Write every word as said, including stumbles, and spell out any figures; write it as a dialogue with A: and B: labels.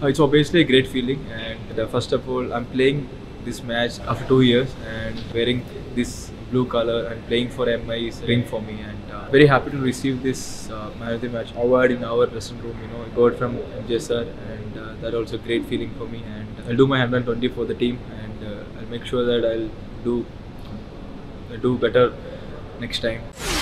A: Uh, it's obviously a great feeling, and uh, first of all, I'm playing this match after two years and wearing this blue color and playing for M I is ring for me, and uh, very happy to receive this uh, man of the match award in our dressing room. You know, got from M J sir, and uh, that also a great feeling for me. And I'll do my one hundred twenty for the team, and uh, I'll make sure that I'll do uh, do better next time.